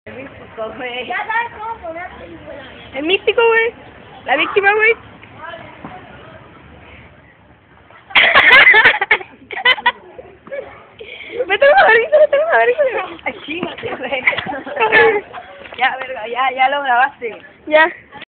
El místico, güey. Ya sabes cómo poner película. El místico, güey. La víctima, güey. Vete a la risa, vete a la risa. Ay, chíngate, güey. Ya, verga, ya lo grabaste. Ya.